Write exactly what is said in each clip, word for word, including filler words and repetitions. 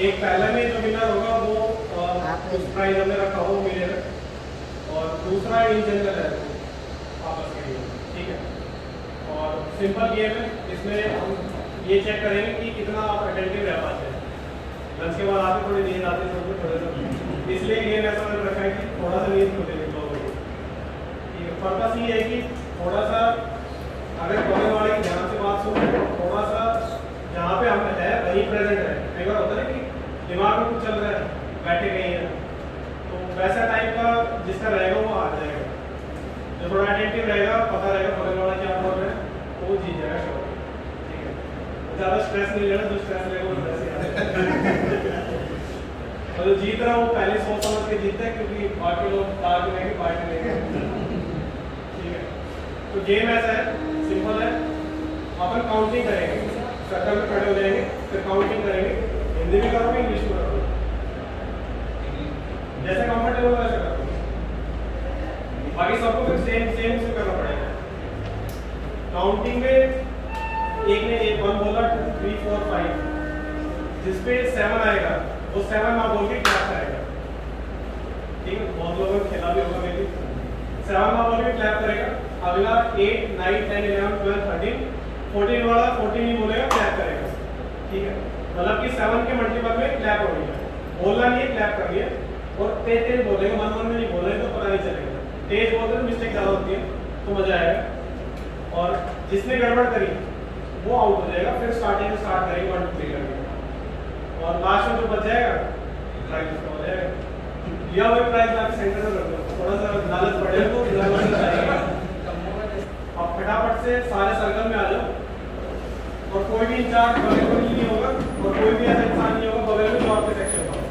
एक पहले में जो विनर होगा वो उस प्राइज हमने रखा हो मिलेगा, और दूसरा इन जनरल है आपस के लिए, ठीक है। और सिंपल गेम है, इसमें हम ये चेक करेंगे कि कितना आप अटेंटिव रह पाते हैं। लंच के बाद आते थोड़ी नींद आती है थोड़ी थोड़े सा, इसलिए गेम ऐसा मैंने रखा है कि थोड़ा सा नींद खुद निकलो होगी। ठीक है, पर्पस ये है कि थोड़ा सा अगर बोलने वाले की ध्यान से बात सुनो, थोड़ा सा जहाँ पे हम है वहीं प्रेजेंट है। कई बार होता है कि दिमाग में कुछ चल रहा है, बैठे गए हैं, तो वैसा टाइप का जिसका रहेगा वो आ जाएगा। जो थोड़ा अटेंटिव रहेगा, पता रहेगा बोलने वाला क्या बोल रहे हैं, तो वो जीत जाएगा शो। ठीक है, ज़्यादा स्ट्रेस नहीं लेना, जो स्ट्रेस लेगा वो स्ट्रेस ही आ जाएगा। और जो जीत रहा है वो पहले सोच समझ के जीतता है, क्योंकि बाकी लोग पार्टी लेंगे पार्टी लेंगे। ठीक है, तो गेम ऐसा है, सिंपल है। अपन काउंटिंग करेंगे, सर्कल में खड़े हो जाएंगे, फिर काउंटिंग करेंगे। हिंदी में करोगे, इंग्लिश में करोगे, जैसे कंफर्टेबल वैसे करोगे। बाकी सबको फिर सेम सेम से करना पड़ेगा। काउंटिंग में एक ने एक वन बोला, टू थ्री फोर फाइव, जिसपे सेवन आएगा वो सेवन ना बोल के क्लैप करेगा। ठीक है, बहुत लोगों ने खेला भी होगा मेरी। सेवन ना बोल के क्लैप करेगा। अगला eight nine ten eleven twelve thirteen fourteen वाला फोर्टीन ही बोलेगा, क्लैप करेगा। ठीक है, मतलब कि सेवन के मल्टीपल में क्लैप हो गया, बोलना नहीं है, क्लैप कर लिया। और तेज तेज बोलेगा, मन मन में नहीं बोल रहे तो पता नहीं चलेगा। तेज बोलते तो मिस्टेक ज़्यादा होती है, तो मजा आएगा। और जिसने गड़बड़ करी वो आउट हो जाएगा। फिर स्टार्टिंग में स्टार्ट करेंगे वन टू थ्री करके, और लास्ट में जो बच जाएगा प्राइज उसका हो जाएगा। लिया हुआ प्राइज लाके सेंटर में रख दो, थोड़ा सा लालच बढ़ेगा तो अब फटाफट से सारे सर्कल में आ जाओ। और कोई भी इंचार्ज बगल में नहीं होगा, और कोई भी ऐसा इंसान नहीं होगा बगल में जो आपके सेक्शन का।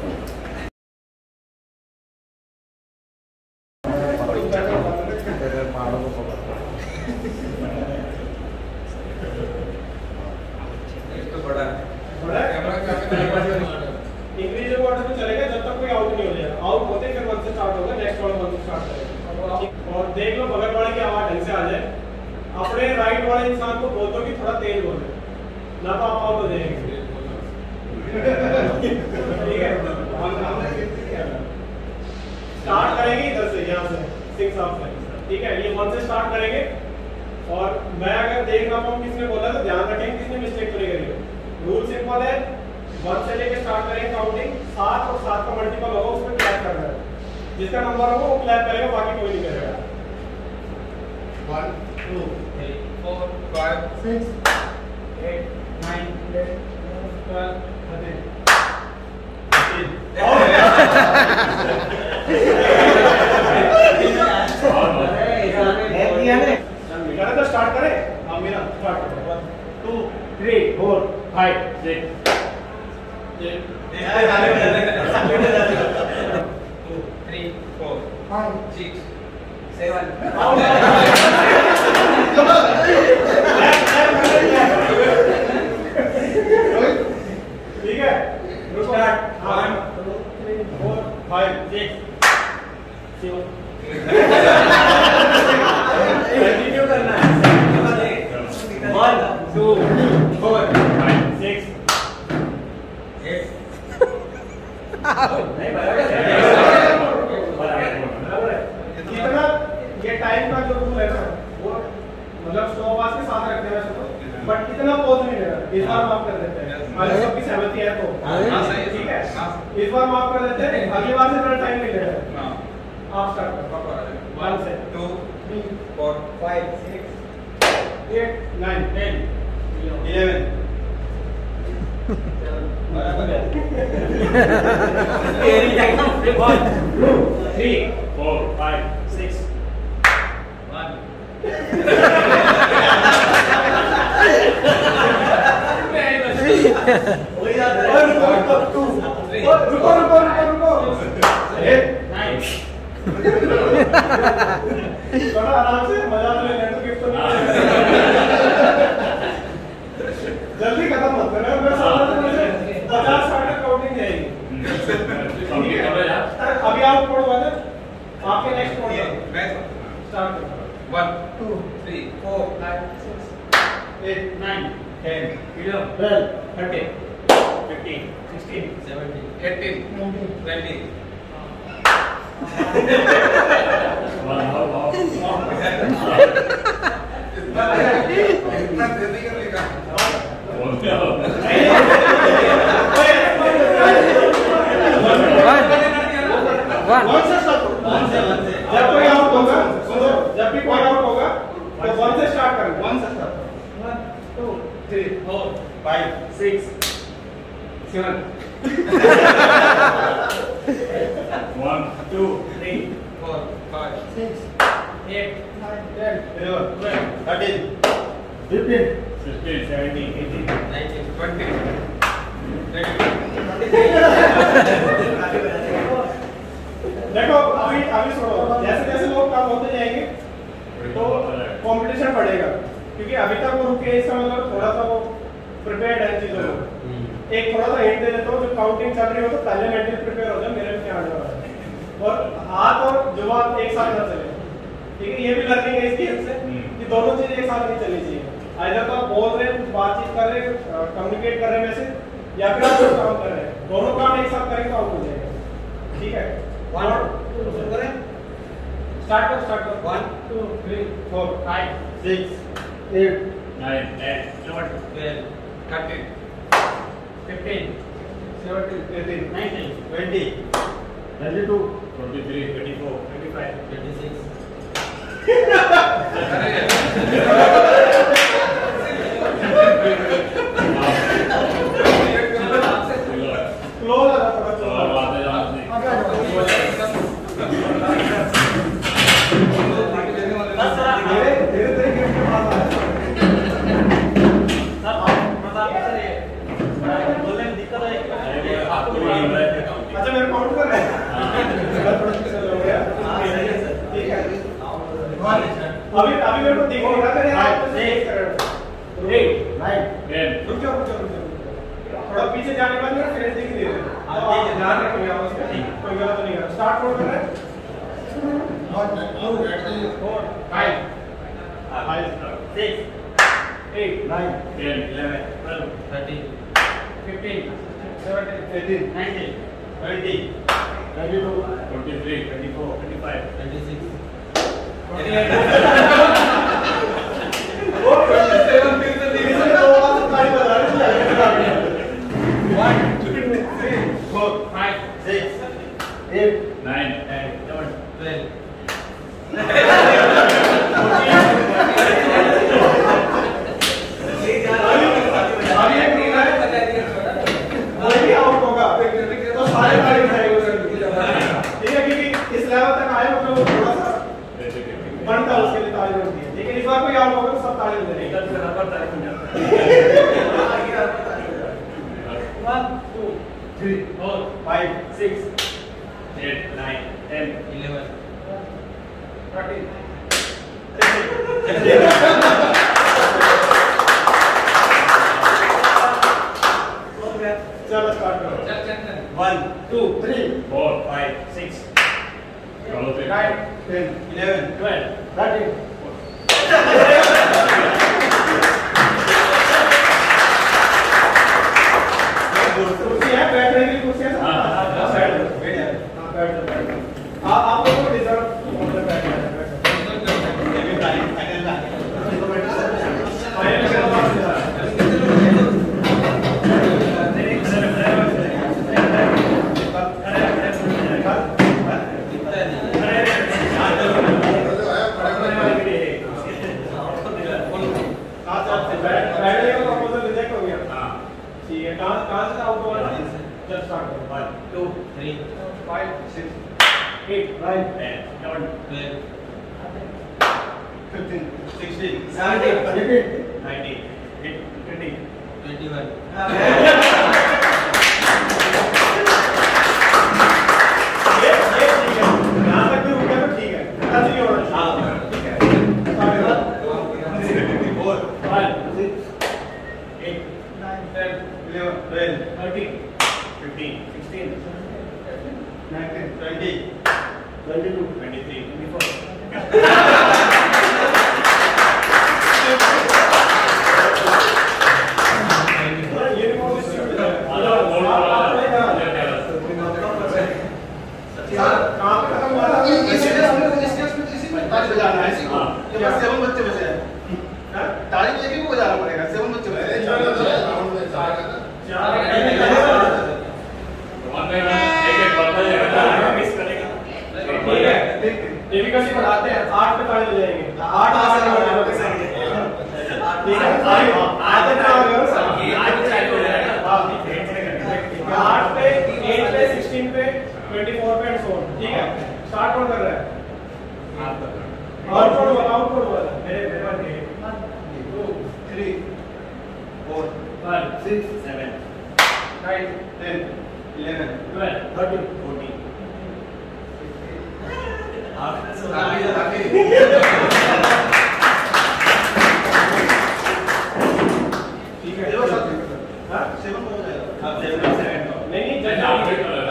इंग्लिश ऑर्डर में चलेगा जब तक कोई आउट नहीं हो जाएगा। आउट होते फिर वन से स्टार्ट होगा, नेक्स्ट वाला वन से स्टार्ट करेगा। और देख लो बगल वाले की आवाज ढंग से आ जाए। अपने राइट वाले इंसान को बोल दो कि थोड़ा तेज बोले, ना तो आप आउट हो जाएंगे। ठीक है, स्टार्ट करेंगे इधर से, यहाँ से सिक्स ऑफ से। ठीक है, ये वन से स्टार्ट करेंगे। और मैं अगर देख रहा हूँ किसने बोला तो ध्यान रखेंगे किसने मिस्टेक तो नहीं करी। रूल सिंपल है, वन से लेके स्टार्ट करेंगे काउंटिंग। सात और सात का मल्टीपल होगा, उसमें क्लैप करना है। जिसका नंबर होगा वो क्लैप करेगा, बाकी कोई नहीं करेगा। One two three four five six eight nine ten twelve thirteen तो स्टार्ट करें। हाँ मेरा स्टार्ट करें। One two three four five six two three four five six seven. ठीक है, start. One two three four five six seven. Continue करना है। One two four five six eight. नहीं बराबर है। कितना ये टाइम का जो रूल है ना, वो मतलब सौ पास के साथ रखते हैं वैसे तो, बट कितना पॉज नहीं लेना। इस बार माफ कर देते हैं, अगर सबकी सहमति है तो। ठीक है, इस बार माफ कर देते हैं, अगली बार से इतना टाइम नहीं लेना। आप स्टार्ट करो। वन से two three four five six eight nine ten eleven. One two three four five six one. रुको रुको रुको रुको। Eight nine. थोड़ा आराम से मजा ले लेना, गिफ्ट तो नहीं। जल्दी खत्म मत करना, मैं समझ रहा हूं पचास साठ तक काउंटिंग जाएगी। अभी आप पढ़ो वाले, आपके नेक्स्ट पढ़ो। मैं स्टार्ट करो। One two three four five six eight nine ten eleven twelve thirteen fifteen, sixteen, seventeen, eighteen, twenty. Wow, wow, wow. इतना जल्दी कर लेगा। One. वन से स्टार्ट करो। जब कोई आउट होगा, सुनो, जब भी कोई आउट होगा, तो वन से स्टार्ट करो। वन से स्टार्ट करो। One, two, three, four, five, six, seven, One, two, three, four, five, six, eight, nine, ten, eleven, twelve, thirteen, fifteen, sixteen, seventeen, eighteen, nineteen, twenty, देखो अभी अभी सुनो, जैसे जैसे लोग कम होते जाएंगे तो कंपटीशन बढ़ेगा, क्योंकि अभी तक वो रुके, इसका मतलब थोड़ा सा वो प्रिपेयर्ड है चीजों को। एक थोड़ा सा हिंट दे देता हूँ, जब काउंटिंग चल रही हो तो पहले मेंटली प्रिपेयर हो जाए मेरे में क्या आने वाला है, और हाथ और जुबान एक साथ ना चले। ठीक है, ये भी लर्निंग है इस गेम से कि दोनों चीजें एक साथ नहीं चलनी चाहिए। आइदर तो आप बोल रहे हैं, बातचीत कर रहे हैं, कम्युनिकेट कर रहे हैं मैसेज, या फिर आप काम कर रहे हैं, दोनों काम एक साथ करेंगे तो आउट हो जाएगा। ठीक है, वन टू करें, स्टार्ट करो स्टार्ट करो। One two three four five six eight nine, ten, eleven, twelve thirteen fifteen seventeen eighteen nineteen twenty twenty two twenty-three, twenty four twenty five twenty six close आ रहा थोड़ा और आते जाते नहीं। धीरे धीरे धीरे गेम के पास आ बोलने में दिक्कत है आपको। अच्छा मेरे काउंट कर रहे हैं, थोड़ा सा चल रहा है। ठीक है, अभी अभी मेरे को दिख नहीं रहा है यार, एक करोड़ एट नाइन ten, रुक जाओ रुक जाओ रुक जाओ, थोड़ा पीछे जाने के बाद मेरा फ्रेंड दिख नहीं रहा। तो आप ध्यान रखिए आप उसका, कोई गलत नहीं कर। स्टार्ट करो कर रहे हैं, four five five six eight nine ten, eleven twelve thirteen fifteen seventeen eighteen nineteen twenty twenty two twenty-three, twenty four twenty five twenty six nine, बनता उसके लिए ताली बनती है, लेकिन इस बार कोई आउट होगा तो सब ताली बजाएंगे। One two three four five six eight, nine ten eleven thirteen चलो स्टार्ट करो। One two three four, five six चलो फिर। Nine ten eleven twelve thirteen कुर्सी है, बैठने के लिए कुर्सी है। हाँ, हाँ, हाँ, बैठ जाओ, बैठ जाओ। हाँ, बैठ जाओ, बैठ जाओ। आप आप लोगों को रिजर्व मतलब बैठ जाओ, बैठ जाओ। ये भी ताली, फाइनल ताली। फाइनल के बाद two, three, five, six, eight, nine, ten, eleven, twelve, fifteen, sixteen, seventeen, eighteen, nineteen, twenty, twenty-one. ये ये ठीक है, यहाँ तक भी रुके तो ठीक है, टच नहीं होना चाहिए। ठीक है, four, five, six, eight, nine, ten, eleven, twelve, thirteen, fifteen, sixteen, nineteen, twenty, twenty-two, twenty-three, twenty-four. ये भी बहुत ट्वेंटी फोर पे एंड सो ऑन, ठीक है। स्टार्ट कौन कर रहा है? आप कर और कौन वाला आउट कौन वाला? मेरे मेरे पास ये two three four five six seven nine ten eleven twelve thirty fourteen आगे आगे ठीक है। देखो साथ हाँ सेवन हो जाएगा अब सेवन सेवन नहीं नहीं जब आप वेट करो।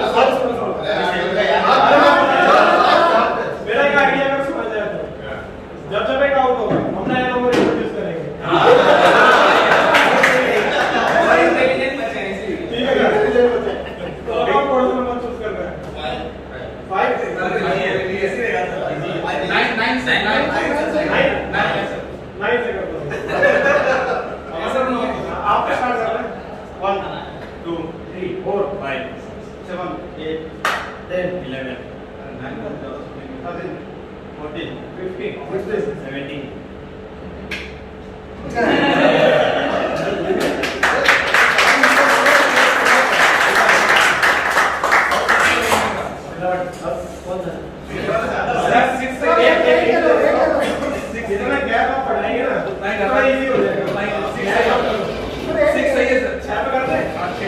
मेरा एक आइडिया अगर समझ जाए तो जब जब एक आउट होगा हम नया नंबर इंट्रोड्यूस करेंगे, ठीक है क्या? तो अब आप कौन सा नंबर चूज कर रहे हैं? Five nine nine nine nine से कर दो। आप स्टार्ट कर रहे हैं। One two three four five seven eight ten eleven thirteen fourteen fifteen seventeen जितना गैप आप पढ़ाएंगे ना उतना इजी हो जाएगा। सिक्स सही है सर छह पे करते हैं।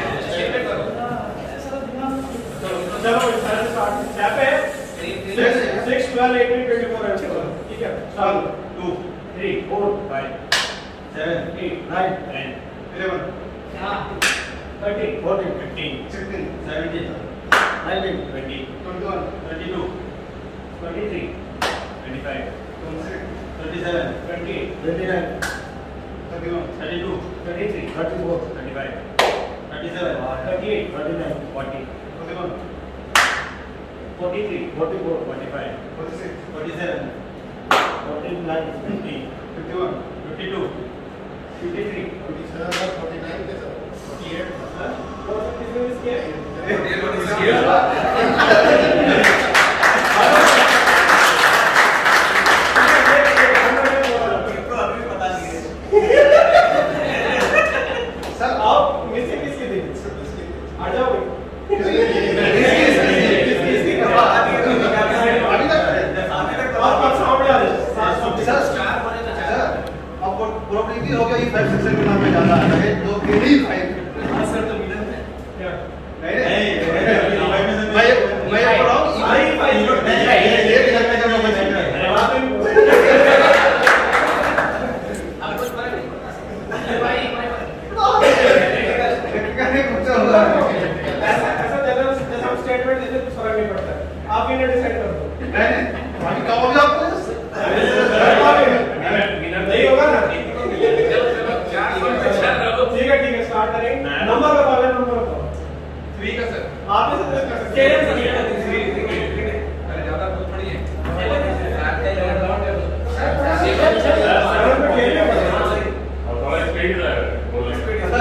चलो स्टार्ट छह पे six twelve eighteen twenty four and ठीक है। One two three four five seven eight nine ten eleven thirteen fourteen fifteen sixteen seventeen nineteen twenty twenty one twenty two twenty three twenty five twenty six twenty seven twenty eight twenty nine thirty one thirty two twenty three thirty four thirty five thirty seven thirty eight thirty nine forty forty one forty three forty four forty five forty six forty seven forty nine fifty fifty one fifty two fifty three forty seven forty nine forty eight और किसने miss किया? Sir आप mistake किसकी थी? आ जाओ probability हो गया ये फाइव सेक्शन के नाम में ज्यादा आ है तो फिर ही फाइव सर तो मिलन है क्या? नहीं मैं मैं ये बोल रहा हूं सारी फाइव नहीं ये ये करने का मौका नहीं है अरे बात नहीं करने कुछ होगा ऐसा ऐसा जनरल जैसा हम स्टेटमेंट देते तो फर्क नहीं पड़ता। आप ही ने डिसाइड कर दो। नहीं बाकी क्या हो गया आपको नहीं होगा ना? ठीक है ठीक है स्टार्ट करेंगे। नंबर बताओ नंबर बताओ। थ्री का सर आप इसे कर सकते हैं। अरे ज्यादा तो थोड़ी है सेवन पे खेलने पड़ेगा। और थोड़ा स्पीड बोलो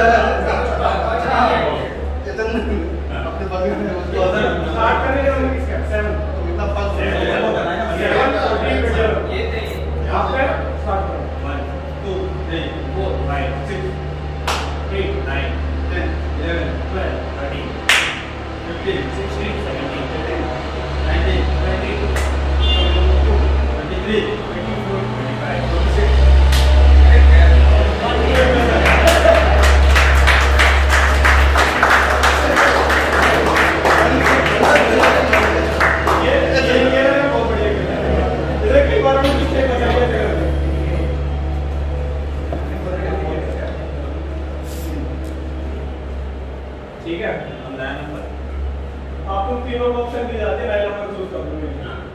अपने बगल में उसको स्टार्ट करने का नंबर किसका? सेवन। इतना फास्ट सेवन फोर्टीन पे चलो। आप पे स्टार्ट करो। One two three four five six eight nine ten eleven twelve thirteen fifteen sixteen seventeen nineteen twenty twenty three twenty four twenty five twenty six ये ये ये बहुत बढ़िया खेला है। इधर की बार में मिस्टेक बताइए जरा। ठीक है। हम नया नंबर आपको तीनों ऑप्शन दिए जाते हैं, नया नंबर चूज कर लो।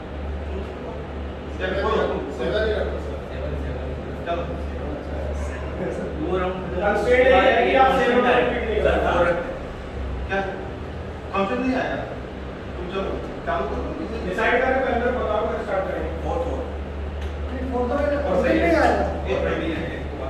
कंस्ट्रेंट ये है कि आप सेवन रिपीट नहीं करना। क्या कॉन्फिडेंस नहीं आया तुम जो काम करो डिसाइड करके पहले बताओ फिर स्टार्ट करेंगे। फोर फोर और सही है। एक नहीं है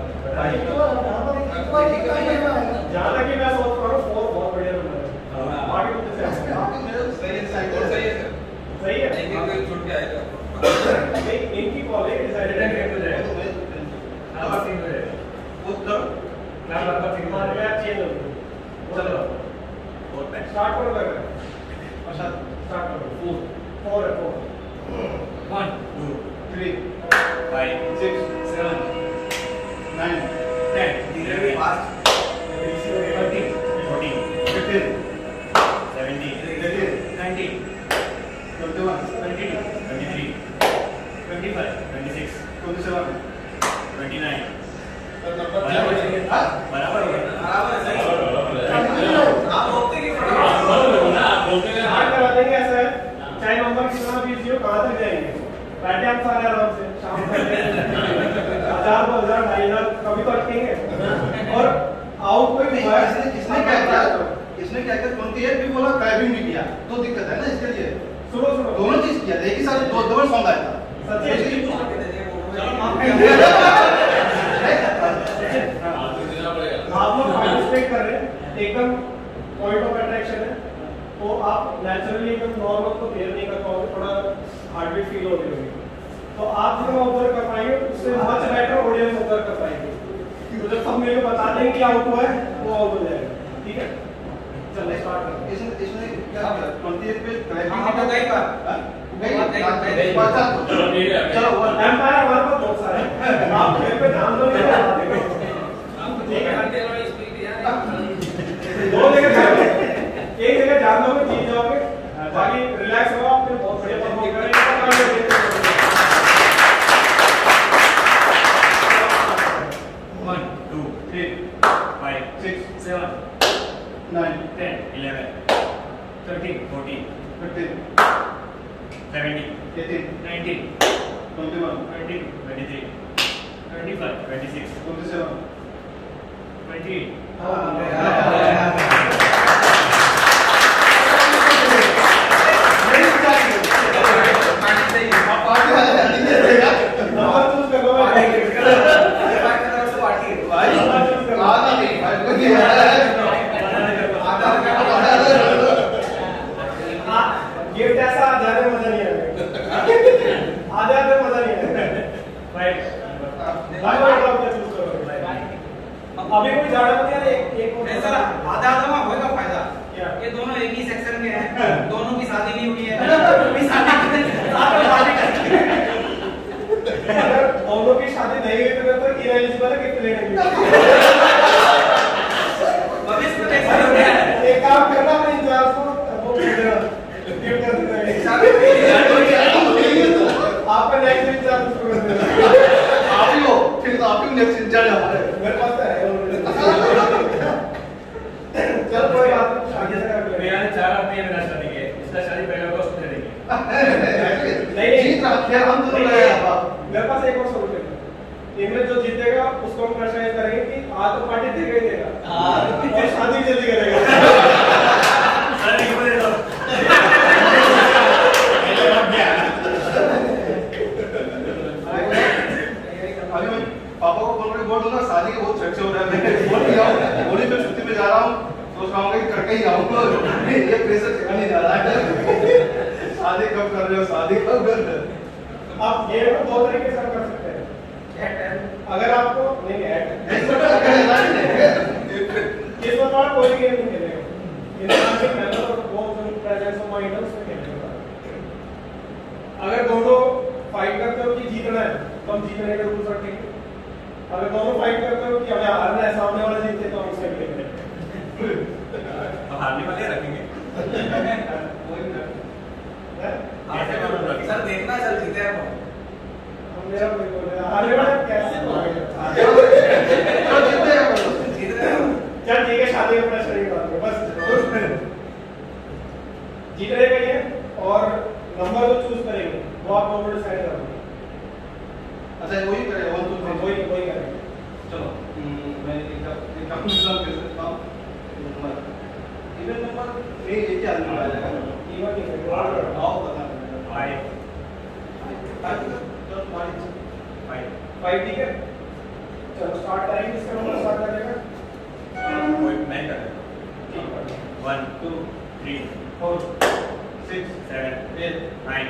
जहाँ तक कि मैं सोच पा रहा हूँ फोर बहुत बढ़िया नंबर है। बाकी कुछ ऐसा है। सही है सही है सही है। छूट के आएगा नहीं इनकी कॉल है डिसाइड करके हो जाएगा। नंबर तीन हो जाएगा वो करो नंबर तीन हो हमारे जाएगा मैच चेंज हो गया। चलो फोर पे स्टार्ट कौन कर रहा है? प्रसाद स्टार्ट करो। Four. फोर है, four. One, two, three five, six seven, nine ten, eleven, thirteen, fourteen, fifteen seventeen, eighteen nineteen, twenty one twenty-two, twenty-three, twenty-five, twenty-six, twenty seven twenty-nine. Number बराबर है। हाँ बराबर हो गया। स्टार्ट करा देंगे ऐसा है, चाहे नंबर कितना भी हो, कहाँ तक जाएंगे? बैठे हम सारे आराम से, शाम को हजार दो हजार ढाई हजार कभी तो अटकेंगे। और आउट कोई नहीं, हुआ है, इसने इसने क्या किया इसने क्या किया ट्वेंटी एट भी बोला ड्राइविंग भी किया तो दिक्कत है ना इसके लिए सुनो सुनो दोनों चीज किया एक ही साथ दो डबल सॉन्ग आया था सचिन आप लोग पार्टिसिपेट कर रहे हैं, एकदम पॉइंट ऑफ अट्रैक्शन है, तो आप नेचुरली एकदम नॉर्मल तो केयर नहीं कर पाओगे, थोड़ा हार्टबीट फील हो रही होगी, तो आप जितना ऑब्जर्व कर पाएंगे उससे मच बेटर ऑडियंस ऑब्जर्व कर पाएंगे। तो जब सब मेरे को बता देंगे कि आउट हुआ है वो आउट हो जाएगा, ठीक है? चलिए स्टार्ट करते हैं। इसने इसने क्या किया ट्वेंटी एट पे ड्राइविंग हाँ, तो गई बात। हाँ? गई गई, गई, गई। चलो ठीक है। चलो वो एम्पायर हमारे पास बहुत सारे हैं, आप खेल पे ध्यान दो, नहीं बता देंगे। ठीक है, दो जगह ध्यान दो, एक जगह ध्यान दोगे जीत जाओगे, बाकी रिलैक्स हो, आप फिर बहुत बढ़िया परफॉर्म करेंगे। One, two, three five, six seven, nine ten, eleven, thirteen, fourteen, fifteen seventeen, eighteen nineteen, twenty one twenty-two, twenty-three, twenty-five, twenty-six, twenty seven twenty-eight. Number choose कर लो भाई, गिफ्ट ऐसा आधे आधे मजा नहीं आएगा, आधे आधे मजा नहीं आएगा। Five. भाई भाई आप क्या चूज करोगे? अभी कोई ज्यादा मत यार, एक एक और ऐसा आधा आधा में होगा फायदा। क्या? ये दोनों एक ही सेक्शन के हैं, दोनों की शादी नहीं हुई है, दोनों की शादी साथ में शादी करेंगे। अगर दोनों की शादी नहीं हुई तो फिर तो इनएलिजिबल है गिफ्ट लेने के लिए। भविष्य में कैसा हो गया है? एक काम करना, अपने इंचार्ज को वो कर देना, गिफ्ट कर देना। शादी नहीं हुई है। आपका नेक्स्ट इंचार्ज उसको कर देना। आप ही हो फिर तो आप ही नेक्स्ट इंचार्ज हमारे मेरे पास तो है already। चल कोई बात नहीं, आगे से कर लेंगे। मेरा चार आदमी है मेरा शादी के, इसका शादी पहले होगा उसको करेंगे। नहीं, जीत रहा खेल हम दोनों नहीं, लड़े हैं अब। मेरे पास एक और सोल्यूशन है। इनमें जो जीतेगा उसको हम प्रेशराइज करेंगे कि आज तो पार्टी देगा ही देगा, और शादी जल्दी करेगा। शादी क्यों दे दो? अभी मैं पापा को फोन करके बोल दूंगा शादी के बहुत चर्चे हो रहे हैं, मैं बोल दिया हूँ होली पे छुट्टी पे जा रहा हूँ, सोच रहा हूँ कि करके ही आऊंगा, ये प्रेशर चला नहीं जा रहा है। शादी कब कर रहे हो शादी कब कर रहे हो? आप गेम को दो तरीके से कर सकते हैं। अगर आपको नहीं ऐड इस बार कोई गेम नहीं खेलेगा, international method of both presence of mind उसमें खेलेगा। अगर दोनों फाइट करते हो कि जीतना है तो हम जीतने के रूल्स रखेंगे, अगर दोनों फाइट करते हो कि हमें हारना है, सामने वाला जीते तो हम उससे खेलेंगे। अब हारने वाले रखेंगे। ऐसे करो ना। सर देखना चल जीते हैं हम। हम मेरा कोई बोल रहा है हारने वाला कैसे बोलेगा? जीत रहे हो। चल ठीक है, शादी का प्रश्न नहीं बात है, बस जीत रहे कहिए और नंबर जो चूज करेंगे वो आप दोनों डिसाइड कर लो। अच्छा वही करें वन टू हाँ, वही वही करेंगे। चलो हम्म, मैं एक एक काम निकाल कर सकता हूँ नंबर इवन नंबर ये ये क्या आदमी आ जाएगा इवन नहीं है, आओ बता Five, चलो तुम्हारी five. फाइव ठीक है। चलो स्टार्ट करेंगे, इसका नंबर स्टार्ट करेगा। कोई मैं कर देता हूँ। ठीक है, One, two, three, four six seven, eight nine.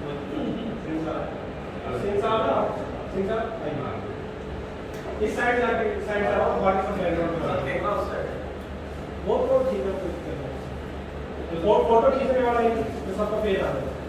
Singh साहब सिंह साहब सिंह साहब इस साइड जाके इस साइड जाओ, बाकी सब बैकग्राउंड में देखना उस साइड वो तो ठीक है, कुछ करना वो फोटो खींचने वाला ही जो सबका फेस आ रहा है।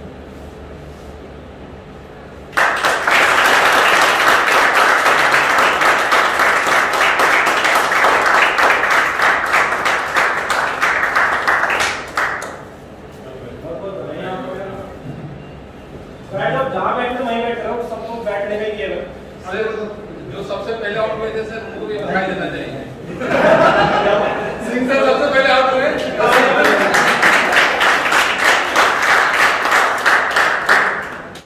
जहाँ बैठे वहीं बैठ रहा हूँ, सबको बैठने का ही किया है। जो सबसे पहले आउट हुए थे सर उनको भी बधाई देना चाहिए। सिंह सर सबसे